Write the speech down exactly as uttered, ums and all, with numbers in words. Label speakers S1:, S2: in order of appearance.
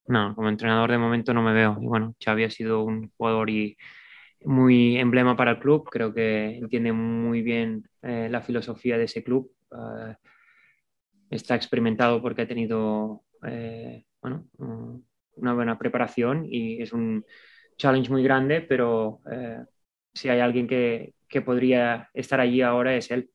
S1: No, como entrenador de momento no me veo. Y bueno, Xavi ha sido un jugador y muy emblema para el club. Creo que entiende muy bien eh, la filosofía de ese club. Eh, está experimentado porque ha tenido eh, bueno, um, una buena preparación y es un challenge muy grande, pero eh, si hay alguien que, que podría estar allí ahora es él.